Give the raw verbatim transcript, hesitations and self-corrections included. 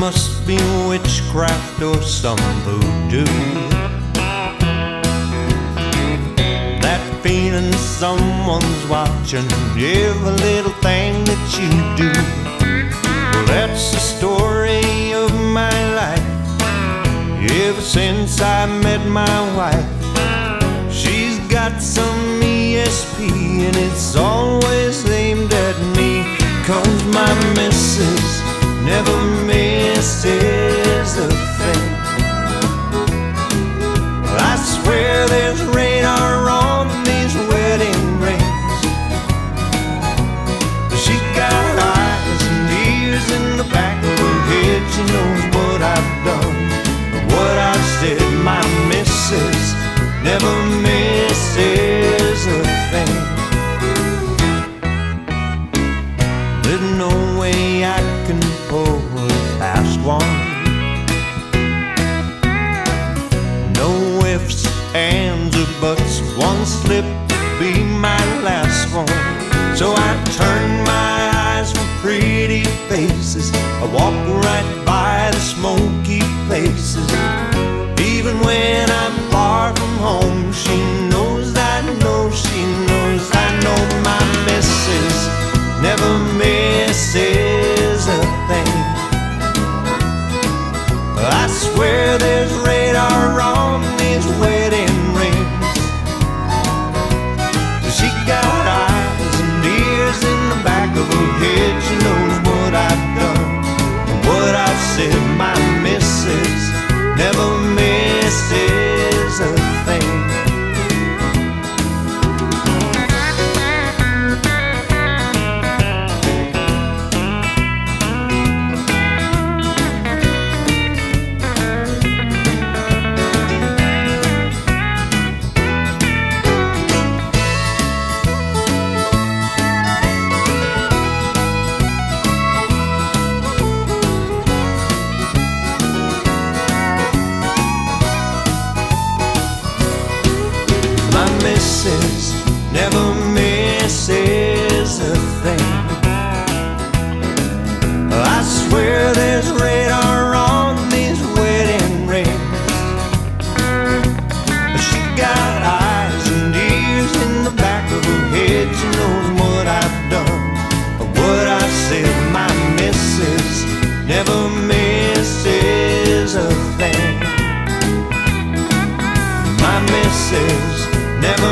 must be witchcraft or some voodoo. That feeling someone's watching every little thing that you do. Well, that's the story of my life ever since I met my wife. She's got some E S P and it's always aimed at me, 'cause my missus never misses a thing. I swear there's radar on these wedding rings. She's got eyes and ears in the back of her head. She knows what I've done, what I've said. My missus never misses a thing. There's no way I can pull past one. No ifs, ands, or buts. One slip will be my last one. So I turn my eyes from pretty faces. I walk right by the smoky places. Even when I'm far from home, she knows, I know she knows, I know my missus never misses a thing. I swear there's radar on these wedding rings. She got eyes and ears in the back of her head. She knows what I've done, what I've said. My missus never misses a thing. Missus never misses a thing. I swear there's radar on these wedding rings. She got eyes and ears in the back of her head. She knows what I've done, what I've said. My missus never misses a thing. My missus never